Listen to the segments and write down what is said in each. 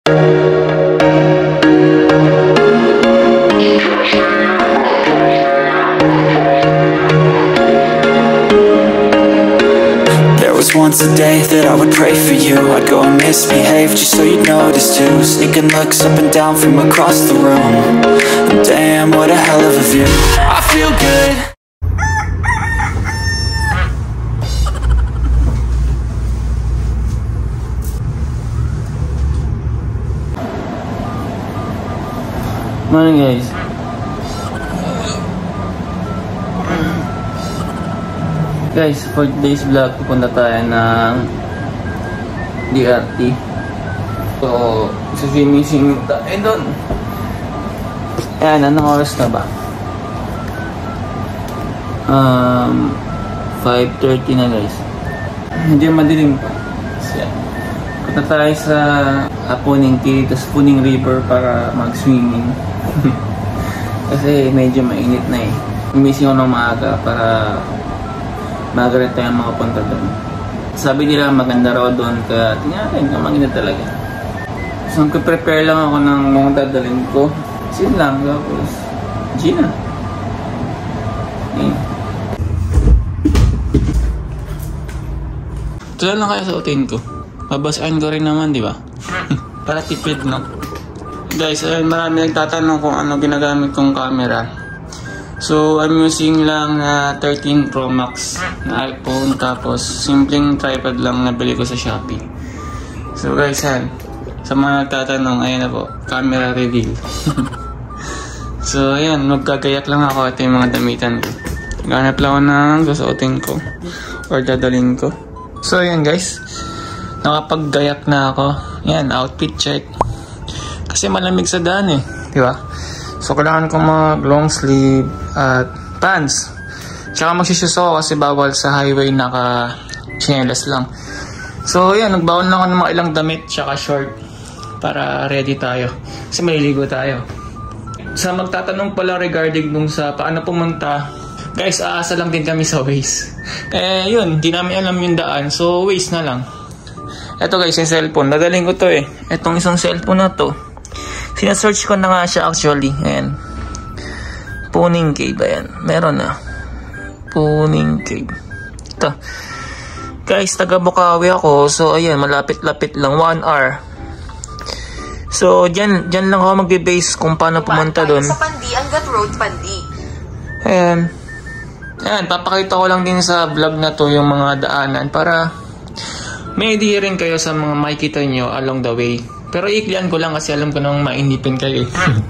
Once a day that I would pray for you. I'd go and misbehave just so you'd notice too. Sneaking looks up and down from across the room. And damn, what a hell of a view. I feel good. Morning guys. Guys, for today's vlog, pupunta tayo ng DRT. So, swimming tayo doon. Ayan, anong oras na ba? 5:30 na guys. Hindi madilim pa. So, punta tayo sa Puning Cave, tapos Puning River para mag-swimming. Kasi medyo mainit na eh. Umising ako ng maaga para magalit tayo mga punta doon. Sabi nila maganda raw doon, kaya tingnan natin kung maganda talaga. So prepare lang ako ng mga dadalhin ko. Sin lang, tapos Gina. Ito lang kaya sa utin ko. Babasahin ko rin naman, di ba? Para tipid, no? Guys, marami nagtatanong kung ano ginagamit kong camera. So, I'm using lang 13 Pro Max na iPhone, tapos simpleng tripod lang nabili ko sa Shopee. So guys, sa mga nagtatanong, ayan na po, camera reveal. So ayan, magkagayak lang ako. Ito yung mga damitan ko. Ganap lang ako ng susuotin ko or dadalhin ko. So ayan guys, nakapaggayak na ako. Ayan, outfit check. Kasi malamig sa daan eh, di ba? So, kailangan ko mag long sleeve at pants. Tsaka magsishoes ako kasi bawal sa highway naka-chinelas lang. So, yan. Nagbaon lang ako ng mga ilang damit tsaka short para ready tayo. Kasi maliligo tayo. Sa magtatanong pala regarding nung sa paano pumunta, guys, aasa lang din kami sa Waze. Yun. Di namin alam yung daan. So, Waze na lang. Eto guys, yung cellphone. Dadaling ko to eh. Etong isang cellphone na to. Sina-search ko na nga siya actually. Ayan. Puning Cave. Ayan. Meron na. Puning Cave. Ito. Guys, taga Bukawi ako. So, ayan. Malapit-lapit lang. 1 hour. So, dyan lang ako magbe-base kung paano pumunta doon. Sa Pandi, Angat Road, Pandi. Ayan. Ayan. Papakita ko lang din sa vlog na to yung mga daanan para may idea rin kayo sa mga makikita nyo along the way. Pero iklian ko lang kasi alam ko nang mainipin kayo.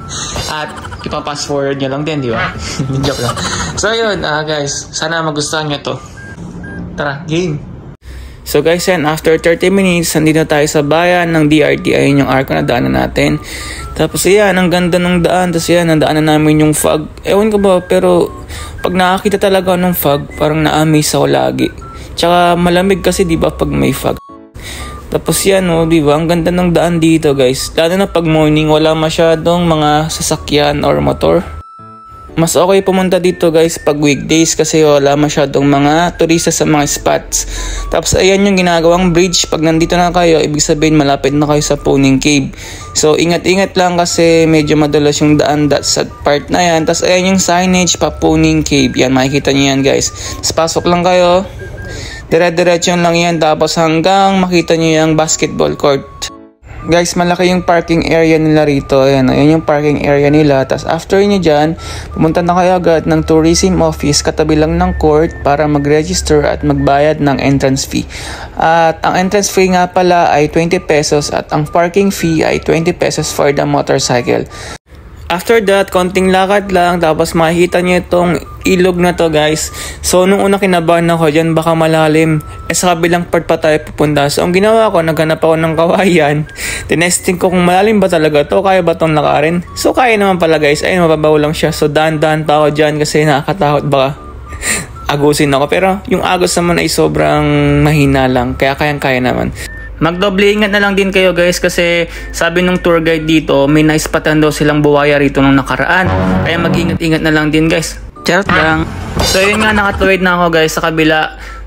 At ipa-fast forward nyo lang din, di ba? Joke lang. So yun, guys. Sana magustuhan nyo to. Tara, game! So guys, yan. After 30 minutes, nandito tayo sa bayan ng DRT. Ayun yung arco na daanan natin. Tapos yan, ang ganda ng daan. Tapos yan, nadaanan namin yung fog. Ewan ko ba, pero pag nakakita talaga ng fog, parang na-amaze ako lagi. Tsaka malamig kasi, di ba, pag may fog. Tapos yan, di ba? Ang ganda ng daan dito, guys. Lalo na pag morning, wala masyadong mga sasakyan or motor. Mas okay pumunta dito, guys, pag weekdays kasi wala masyadong mga turista sa mga spots. Tapos ayan yung ginagawang bridge. Pag nandito na kayo, ibig sabihin malapit na kayo sa Puning Cave. So ingat-ingat lang kasi medyo madalas yung daan sa part na yan. Tapos ayan yung signage pa Puning Cave. Yan, makikita nyo yan, guys. Tapos pasok lang kayo. Dire-diretso lang yan, tapos hanggang makita nyo yung basketball court. Guys, malaki yung parking area nila rito. Ayan yung parking area nila. Tapos after nyo dyan, pumunta na kayo agad ng tourism office katabi lang ng court para mag-register at magbayad ng entrance fee. At ang entrance fee nga pala ay 20 pesos at ang parking fee ay 20 pesos for the motorcycle. After that, konting lakad lang, tapos makikita nyo itong ilog na to, guys. So, nung una kinabahan ako dyan, baka malalim. Sa kabilang part pa tayo pupunta. So, ang ginawa ko, naghanap ako ng kawayan. Tinesting ko kung malalim ba talaga to, kaya ba itong lakarin. So, kaya naman pala, guys. Ayun, mababaw lang siya. So, dahan-dahan pa ako dyan kasi nakakatakot baka agusin ako. Pero, yung agos naman ay sobrang mahina lang. Kaya kayang-kaya naman. Magdoble ingat na lang din kayo, guys, kasi sabi nung tour guide dito, may naispatan daw silang buwaya rito nung nakaraan. Kaya mag-ingat-ingat na lang din, guys. Charot lang. So yun nga, nakatuwid na ako, guys, sa kabila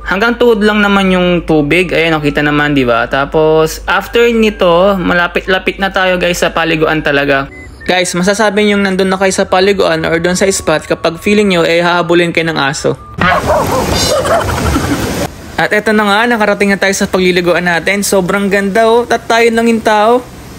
Hanggang tuhod lang naman yung tubig. Ayan, nakita naman, di ba? Tapos, after nito, malapit-lapit na tayo guys sa paliguan talaga. Guys, masasabi nyo nandun na kayo sa paliguan or doon sa spot kapag feeling nyo, hahabulin kayo ng aso. At eto na nga, nakarating na tayo sa pagliliguan natin. Sobrang ganda oh, tayo lang yung tao.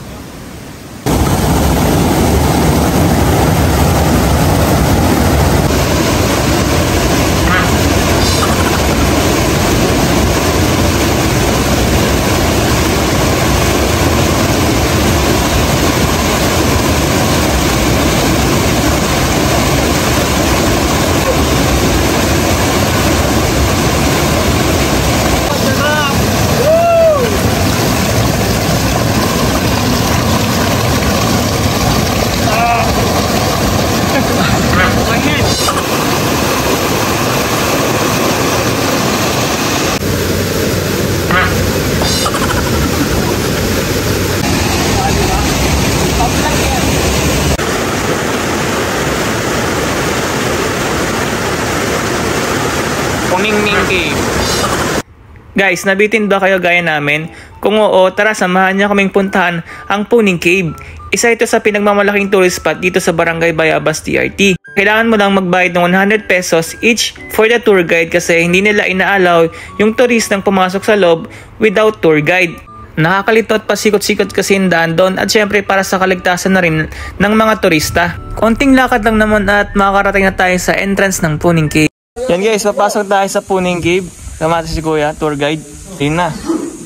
Puningning Cave. Guys, nabitin ba kayo gaya namin? Kung oo, tara samahan niyo kaming puntahan ang Puning Cave. Isa ito sa pinagmamalaking tourist spot dito sa Barangay Bayabas, TRT. Kailangan mo lang magbayad ng 100 pesos each for the tour guide kasi hindi nila inaalaw yung turistang pumasok sa loob without tour guide. Nakakalito at pasikot-sikot kasi yung daan doon at syempre para sa kaligtasan na rin ng mga turista. Konting lakad lang naman at makakarating na tayo sa entrance ng Puning Cave. Yan guys, papasok tayo sa Puning Cave. Kamata si Kuya, tour guide. Tingnan na.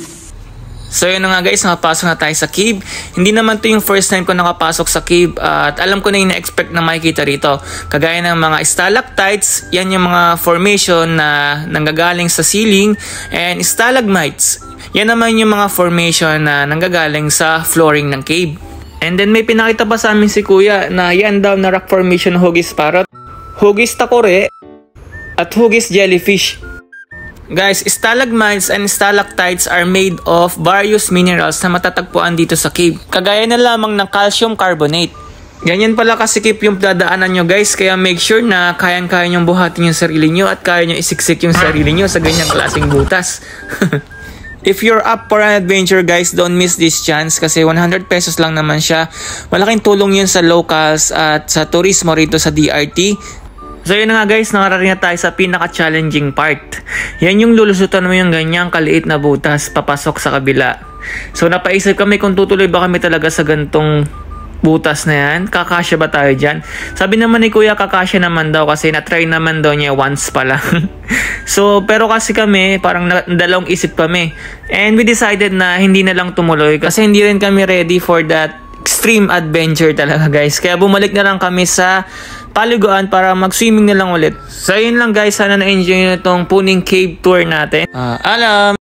So yun na nga guys, nakapasok na tayo sa cave. Hindi naman to yung first time ko nakapasok sa cave at alam ko na yung na-expect na makikita rito. Kagaya ng mga stalactites, yan yung mga formation na nanggagaling sa ceiling, and stalagmites, yan naman yung mga formation na nanggagaling sa flooring ng cave. And then may pinakita pa sa amin si Kuya na yan daw na rock formation na hugis parrot, hugis takore, at hugis jellyfish. Guys, stalagmites and stalactites are made of various minerals na matatagpuan dito sa cave. Kagaya na lamang ng calcium carbonate. Ganyan pala kasikip yung dadaanan nyo guys, kaya make sure na kayang-kaya nyong buhatin yung sarili nyo at kaya nyo isiksik yung sarili nyo sa ganyang klaseng butas. If you're up for an adventure guys, don't miss this chance kasi 100 pesos lang naman siya. Malaking tulong yun sa locals at sa turismo rito sa DRT. So yun na nga guys, nakarating na tayo sa pinaka-challenging part. Yan yung lulusutan mo yung ganyang kaliit na butas papasok sa kabila. So napaisip kami kung tutuloy ba kami talaga sa gantong butas na yan. Kakasya ba tayo dyan? Sabi naman ni Kuya kakasya naman daw kasi na-try naman daw niya once pa lang. So pero kasi kami parang dalawang isip kami. And we decided na hindi na lang tumuloy kasi hindi rin kami ready for that extreme adventure talaga guys. Kaya bumalik na lang kami sa paliguan para mag-swimming na lang ulit. So yun lang guys, sana na-enjoy nyo itong Puning Cave tour natin. Alam!